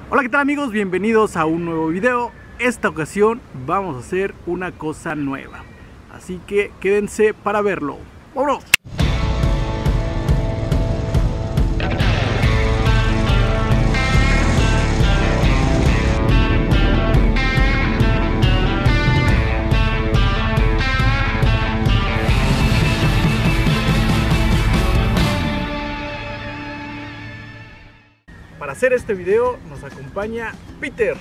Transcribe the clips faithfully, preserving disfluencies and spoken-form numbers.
Hola, ¿qué tal amigos? Bienvenidos a un nuevo video. Esta ocasión vamos a hacer una cosa nueva, así que quédense para verlo. ¡Vámonos! Para hacer este video nos acompaña Peter.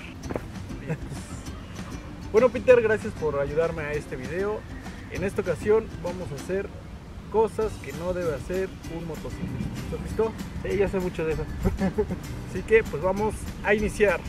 Bueno, Peter, gracias por ayudarme a este video. En esta ocasión vamos a hacer cosas que no debe hacer un motociclista. ¿Estás listo? Sí, ya sé mucho de eso. Así que pues vamos a iniciar.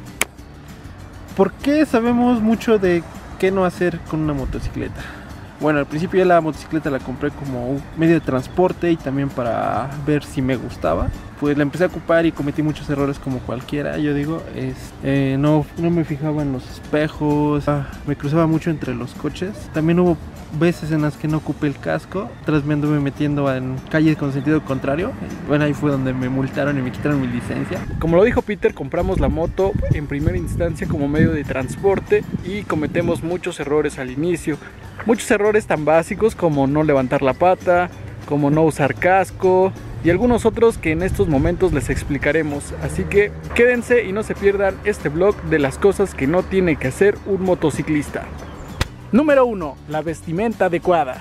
¿Por qué sabemos mucho de qué no hacer con una motocicleta? Bueno, al principio ya la motocicleta la compré como un medio de transporte y también para ver si me gustaba. Pues la empecé a ocupar y cometí muchos errores como cualquiera, yo digo. Es, eh, no, no me fijaba en los espejos, ah, me cruzaba mucho entre los coches. También hubo veces en las que no ocupé el casco, otras me anduve metiendo en calles con sentido contrario. Bueno, ahí fue donde me multaron y me quitaron mi licencia. Como lo dijo Peter, compramos la moto en primera instancia como medio de transporte y cometemos muchos errores al inicio. Muchos errores tan básicos como no levantar la pata, como no usar casco y algunos otros que en estos momentos les explicaremos. Así que quédense y no se pierdan este vlog de las cosas que no tiene que hacer un motociclista. Número uno. La vestimenta adecuada.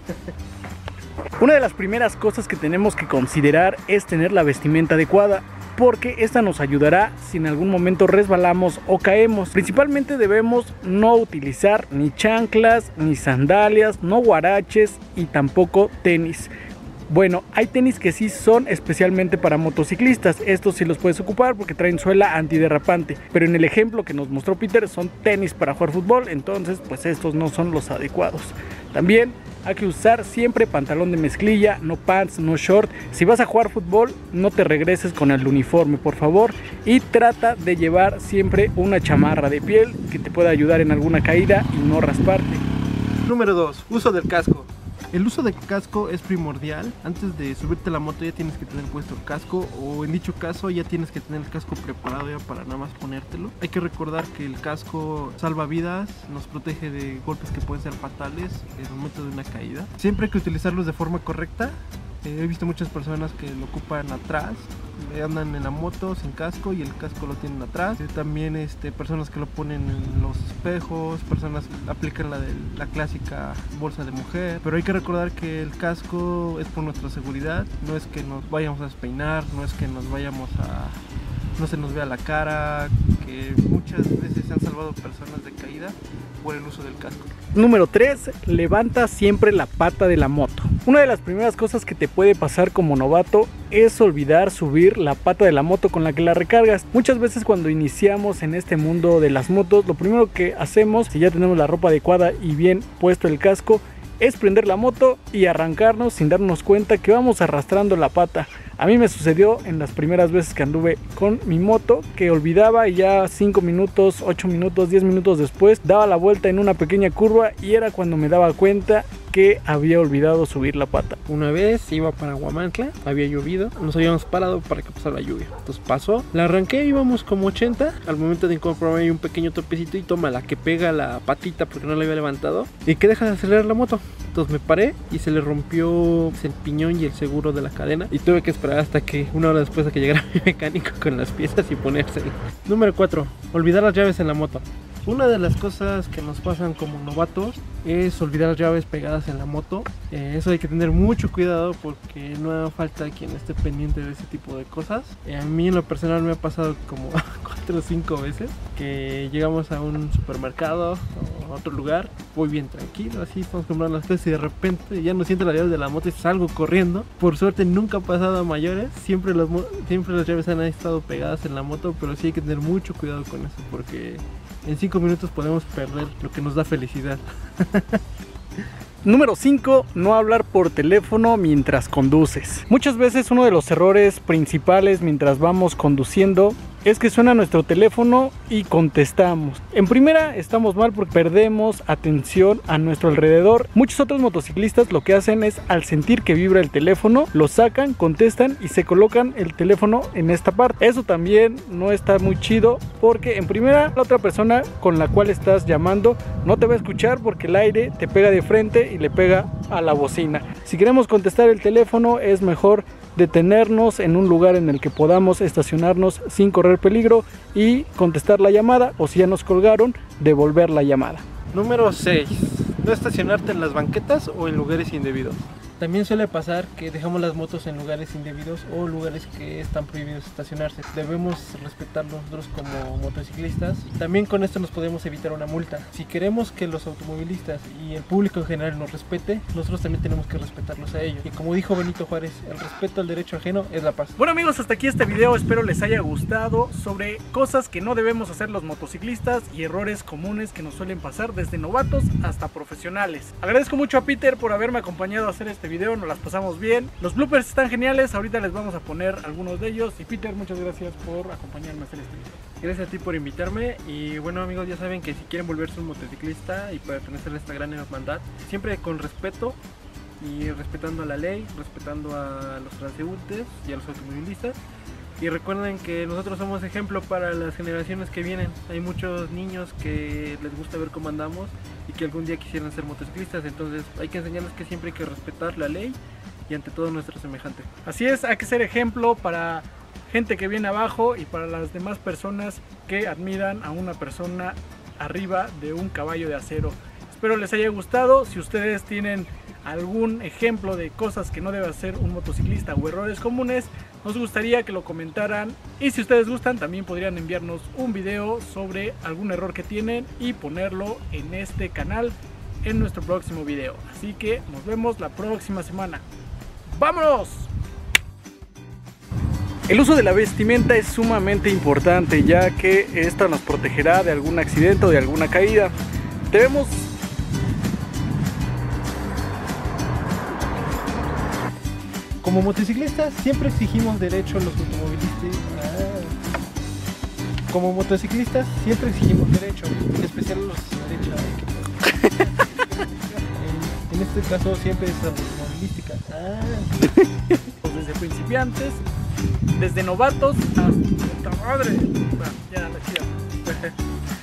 Una de las primeras cosas que tenemos que considerar es tener la vestimenta adecuada, porque esta nos ayudará si en algún momento resbalamos o caemos. Principalmente debemos no utilizar ni chanclas, ni sandalias, no guaraches y tampoco tenis. Bueno, hay tenis que sí son especialmente para motociclistas. Estos sí los puedes ocupar porque traen suela antiderrapante. Pero en el ejemplo que nos mostró Peter son tenis para jugar fútbol. Entonces pues estos no son los adecuados. También hay que usar siempre pantalón de mezclilla, no pants, no short. Si vas a jugar fútbol, no te regreses con el uniforme, por favor. Y trata de llevar siempre una chamarra de piel que te pueda ayudar en alguna caída y no rasparte. Número dos. Uso del casco. El uso del casco es primordial. Antes de subirte a la moto ya tienes que tener puesto el casco, o en dicho caso ya tienes que tener el casco preparado ya para nada más ponértelo. Hay que recordar que el casco salva vidas, nos protege de golpes que pueden ser fatales en el momento de una caída. Siempre hay que utilizarlos de forma correcta. Eh, he visto muchas personas que lo ocupan atrás, andan en la moto sin casco y el casco lo tienen atrás. Eh, también este, personas que lo ponen en los espejos, personas que aplican la, de, la clásica bolsa de mujer. Pero hay que recordar que el casco es por nuestra seguridad, no es que nos vayamos a despeinar, no es que nos vayamos a... no se nos vea la cara, que muchas veces se han salvado personas de caída por el uso del casco. Número tres. Levanta siempre la pata de la moto. Una de las primeras cosas que te puede pasar como novato es olvidar subir la pata de la moto con la que la recargas. Muchas veces cuando iniciamos en este mundo de las motos, lo primero que hacemos, si ya tenemos la ropa adecuada y bien puesto el casco, es prender la moto y arrancarnos sin darnos cuenta que vamos arrastrando la pata. A mí me sucedió en las primeras veces que anduve con mi moto, que olvidaba y ya cinco minutos, ocho minutos, diez minutos después daba la vuelta en una pequeña curva y era cuando me daba cuenta que había olvidado subir la pata. Una vez iba para Huamantla, había llovido, nos habíamos parado para que pasara la lluvia. Entonces pasó, la arranqué, íbamos como ochenta, al momento de incorporarme hay un pequeño topecito y toma la que pega la patita porque no la había levantado y que deja de acelerar la moto. Entonces me paré y se le rompió el piñón y el seguro de la cadena y tuve que esperar hasta que una hora después de que llegara mi mecánico con las piezas y ponérsela. Número cuatro. Olvidar las llaves en la moto. Una de las cosas que nos pasan como novatos es olvidar las llaves pegadas en la moto. Eh, eso hay que tener mucho cuidado porque no falta quien esté pendiente de ese tipo de cosas. Eh, a mí en lo personal me ha pasado como cuatro o cinco veces que llegamos a un supermercado o a otro lugar, voy bien tranquilo, así estamos comprando las cosas y de repente ya no siento las llaves de la moto y salgo corriendo. Por suerte nunca ha pasado a mayores, siempre, los, siempre las llaves han estado pegadas en la moto, pero sí hay que tener mucho cuidado con eso porque en cinco minutos podemos perder lo que nos da felicidad. Número cinco. No hablar por teléfono mientras conduces. Muchas veces uno de los errores principales mientras vamos conduciendo es que suena nuestro teléfono y contestamos. En primera estamos mal porque perdemos atención a nuestro alrededor. Muchos otros motociclistas lo que hacen es, al sentir que vibra el teléfono, lo sacan, contestan y se colocan el teléfono en esta parte. Eso también no está muy chido porque en primera la otra persona con la cual estás llamando no te va a escuchar porque el aire te pega de frente y le pega a la bocina. Si queremos contestar el teléfono es mejor detenernos en un lugar en el que podamos estacionarnos sin correr peligro y contestar la llamada, o si ya nos colgaron, devolver la llamada. Número seis. No estacionarte en las banquetas o en lugares indebidos. También suele pasar que dejamos las motos en lugares indebidos o lugares que están prohibidos estacionarse. Debemos respetarlos nosotros como motociclistas. También con esto nos podemos evitar una multa. Si queremos que los automovilistas y el público en general nos respete, nosotros también tenemos que respetarlos a ellos. Y como dijo Benito Juárez, el respeto al derecho ajeno es la paz. Bueno amigos, hasta aquí este video, espero les haya gustado sobre cosas que no debemos hacer los motociclistas y errores comunes que nos suelen pasar desde novatos hasta profesionales. Agradezco mucho a Peter por haberme acompañado a hacer este video, nos las pasamos bien. Los bloopers están geniales, ahorita les vamos a poner algunos de ellos. Y Peter, muchas gracias por acompañarme a hacer este video. Gracias a ti por invitarme. Y bueno amigos, ya saben que si quieren volverse un motociclista y pertenecer a esta gran hermandad, siempre con respeto y respetando a la ley, respetando a los transeúntes y a los automovilistas. Y recuerden que nosotros somos ejemplo para las generaciones que vienen. Hay muchos niños que les gusta ver cómo andamos y que algún día quisieran ser motociclistas. Entonces hay que enseñarles que siempre hay que respetar la ley y ante todo nuestro semejante. Así es, hay que ser ejemplo para gente que viene abajo y para las demás personas que admiran a una persona arriba de un caballo de acero. Espero les haya gustado. Si ustedes tienen algún ejemplo de cosas que no debe hacer un motociclista o errores comunes, nos gustaría que lo comentaran. Y si ustedes gustan, también podrían enviarnos un video sobre algún error que tienen y ponerlo en este canal en nuestro próximo video. Así que nos vemos la próxima semana. ¡Vámonos! El uso de la vestimenta es sumamente importante, ya que esta nos protegerá de algún accidente o de alguna caída. Debemos Como motociclistas siempre exigimos derecho a los automovilistas. Ah. Como motociclistas siempre exigimos derecho, en especial los derechos. en, en este caso siempre es automovilística. Ah. Desde principiantes, desde novatos hasta puta madre. Bueno, ya la chida.